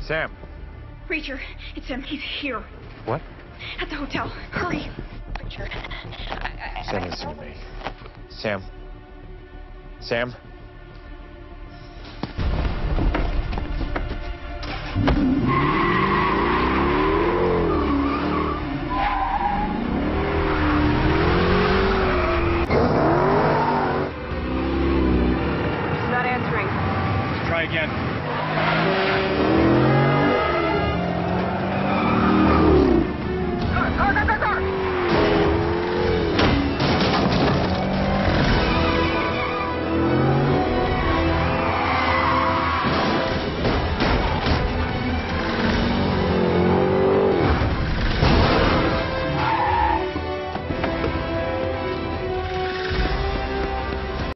Sam. Reacher, it's him. He's here. What? At the hotel. Hurry. Reacher. Sam, listen to me. Sam. Sam? Not answering. Try again.